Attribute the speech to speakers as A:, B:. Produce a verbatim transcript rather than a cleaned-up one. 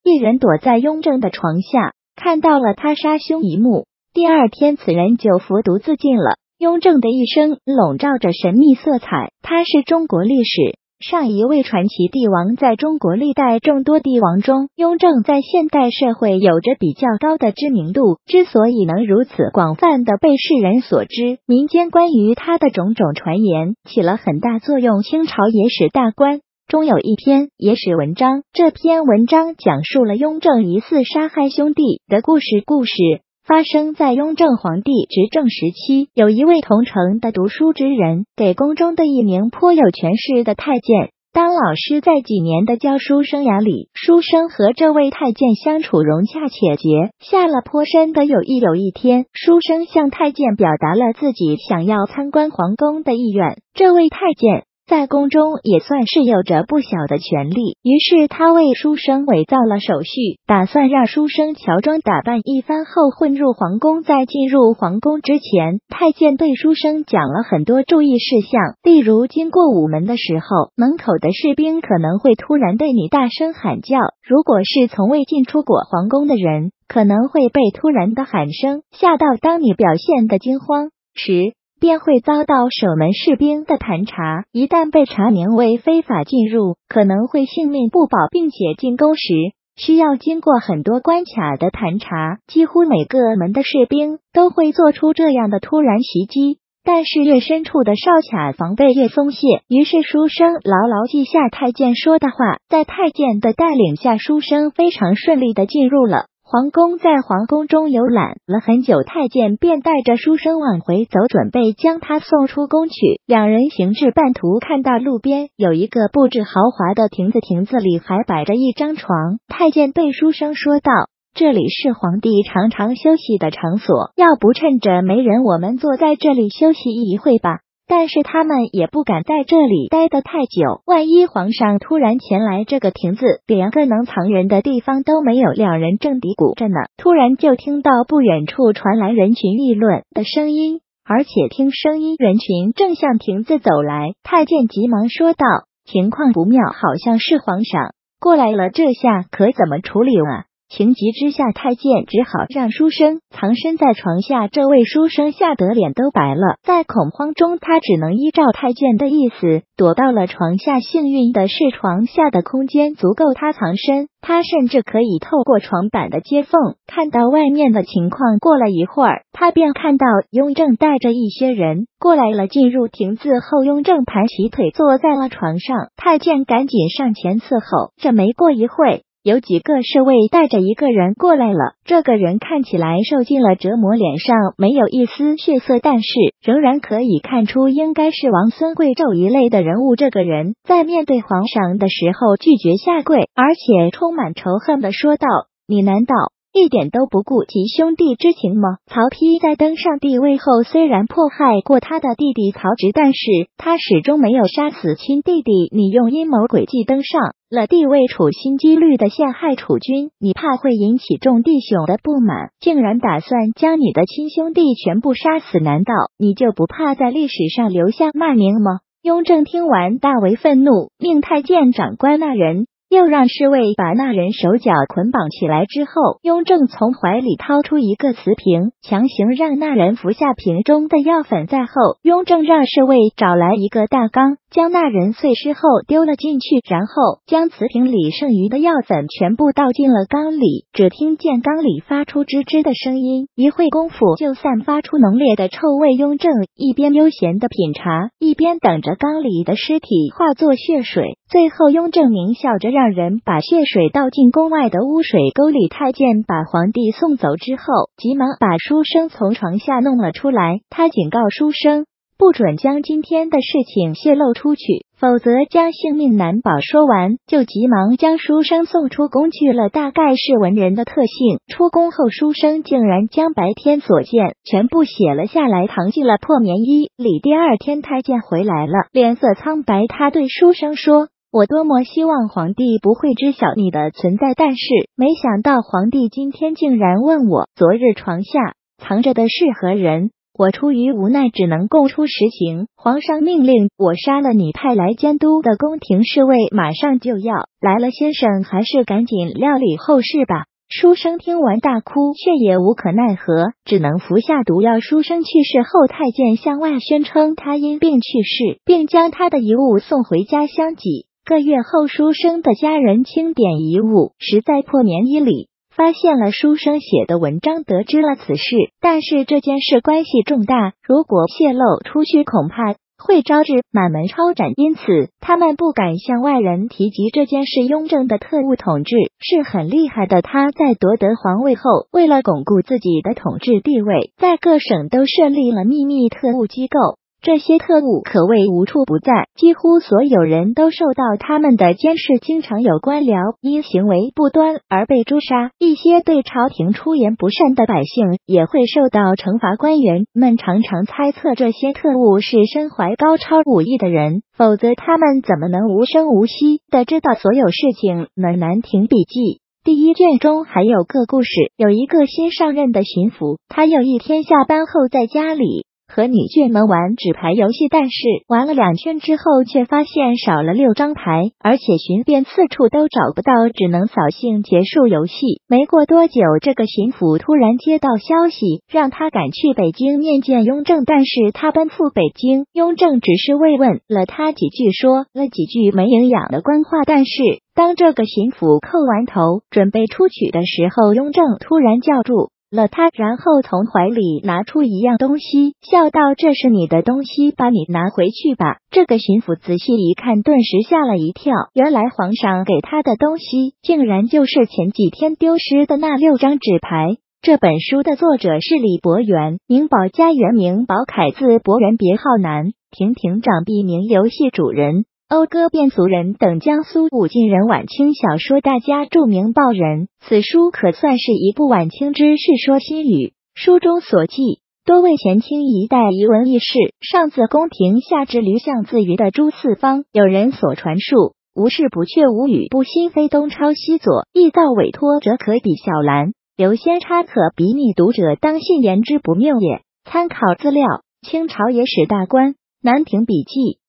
A: 一人躲在雍正的床下，看到了他杀兄一幕。第二天，此人就服毒自尽了。雍正的一生笼罩着神秘色彩，他是中国历史上一位传奇帝王。在中国历代众多帝王中，雍正在现代社会有着比较高的知名度。之所以能如此广泛的被世人所知，民间关于他的种种传言起了很大作用。清朝野史大观中有一篇野史文章，这篇文章讲述了雍正疑似杀害兄弟的故事。故事发生在雍正皇帝执政时期，有一位同城的读书之人，给宫中的一名颇有权势的太监当老师。在几年的教书生涯里，书生和这位太监相处融洽且结下了颇深的友谊。有一天，书生向太监表达了自己想要参观皇宫的意愿。这位太监在宫中也算是有着不小的权力，于是他为书生伪造了手续，打算让书生乔装打扮一番后混入皇宫。在进入皇宫之前，太监对书生讲了很多注意事项，例如经过午门的时候，门口的士兵可能会突然对你大声喊叫，如果是从未进出过皇宫的人，可能会被突然的喊声吓到，当你表现的惊慌时，便会遭到守门士兵的盘查，一旦被查明为非法进入，可能会性命不保，并且进宫时需要经过很多关卡的盘查。几乎每个门的士兵都会做出这样的突然袭击，但是越深处的哨卡防备越松懈。于是书生牢牢记下太监说的话，在太监的带领下，书生非常顺利的进入了皇宫。在皇宫中游览了很久，太监便带着书生往回走，准备将他送出宫去。两人行至半途，看到路边有一个布置豪华的亭子，亭子里还摆着一张床。太监对书生说道：“这里是皇帝常常休息的场所，要不趁着没人，我们坐在这里休息一会吧。”但是他们也不敢在这里待得太久，万一皇上突然前来，这个亭子连个能藏人的地方都没有。两人正嘀咕着呢，突然就听到不远处传来人群议论的声音，而且听声音，人群正向亭子走来。太监急忙说道：“情况不妙，好像是皇上过来了，这下可怎么处理啊？”情急之下，太监只好让书生藏身在床下。这位书生吓得脸都白了，在恐慌中，他只能依照太监的意思躲到了床下。幸运的是，床下的空间足够他藏身，他甚至可以透过床板的接缝看到外面的情况。过了一会儿，他便看到雍正带着一些人过来了。进入亭子后，雍正盘起腿坐在了床上，太监赶紧上前伺候。这没过一会，有几个侍卫带着一个人过来了，这个人看起来受尽了折磨，脸上没有一丝血色，但是仍然可以看出应该是王孙贵胄一类的人物。这个人在面对皇上的时候拒绝下跪，而且充满仇恨地说道：“你难道一点都不顾及兄弟之情吗？”曹丕在登上帝位后，虽然迫害过他的弟弟曹植，但是他始终没有杀死亲弟弟。你用阴谋诡计登上了帝位，处心积虑的陷害楚军，你怕会引起众弟兄的不满，竟然打算将你的亲兄弟全部杀死，难道你就不怕在历史上留下骂名吗？雍正听完大为愤怒，命太监长官那人，又让侍卫把那人手脚捆绑起来。之后，雍正从怀里掏出一个瓷瓶，强行让那人服下瓶中的药粉。在后，雍正让侍卫找来一个大缸，将那人碎尸后丢了进去，然后将瓷瓶里剩余的药粉全部倒进了缸里。只听见缸里发出吱吱的声音，一会功夫就散发出浓烈的臭味。雍正一边悠闲的品茶，一边等着缸里的尸体化作血水。最后，雍正狞笑着让人把血水倒进宫外的污水沟里。太监把皇帝送走之后，急忙把书生从床下弄了出来。他警告书生，不准将今天的事情泄露出去，否则将性命难保。说完，就急忙将书生送出宫去了。大概是文人的特性，出宫后，书生竟然将白天所见全部写了下来，藏进了破棉衣里。第二天，太监回来了，脸色苍白，他对书生说：“我多么希望皇帝不会知晓你的存在，但是没想到皇帝今天竟然问我，昨日床下藏着的是何人？” 我出于无奈只能供出实情。皇上命令我杀了你派来监督的宫廷侍卫，马上就要来了，先生还是赶紧料理后事吧。书生听完大哭，却也无可奈何，只能服下毒药。书生去世后，太监向外宣称他因病去世，并将他的遗物送回家乡。几个月后，书生的家人清点遗物时，在破棉衣里发现了书生写的文章，得知了此事。但是这件事关系重大，如果泄露出去，恐怕会招致满门抄斩，因此他们不敢向外人提及这件事。雍正的特务统治是很厉害的，他在夺得皇位后，为了巩固自己的统治地位，在各省都设立了秘密特务机构。这些特务可谓无处不在，几乎所有人都受到他们的监视，经常有官僚因行为不端而被诛杀，一些对朝廷出言不善的百姓也会受到惩罚。官员们常常猜测这些特务是身怀高超武艺的人，否则他们怎么能无声无息地知道所有事情呢？《南亭笔记》第一卷中还有个故事，有一个新上任的巡抚，他有一天下班后在家里和女眷们玩纸牌游戏，但是玩了两圈之后，却发现少了六张牌，而且寻遍四处都找不到，只能扫兴结束游戏。没过多久，这个巡抚突然接到消息，让他赶去北京面见雍正，但是他奔赴北京，雍正只是慰问了他几句，说了几句没营养的官话。但是当这个巡抚叩完头准备出去的时候，雍正突然叫住了他，然后从怀里拿出一样东西，笑道：“这是你的东西，把你拿回去吧。”这个巡抚仔细一看，顿时吓了一跳，原来皇上给他的东西竟然就是前几天丢失的那六张纸牌。这本书的作者是李伯元，名宝家，原名宝凯，字伯元，别号南亭亭长，笔名游戏主人，讴歌卞俗人等，江苏武进人，晚清小说大家，著名报人。此书可算是一部晚清之世说新语。书中所记多为前清一代遗文轶事，上自宫廷，下至驴象自娱的诸四方，有人所传述，无事不确，无语不心非，东抄西左，臆造委托者可比小兰，刘先差可比拟，读者当信言之不谬也。参考资料：清朝野史大观《南亭笔记》。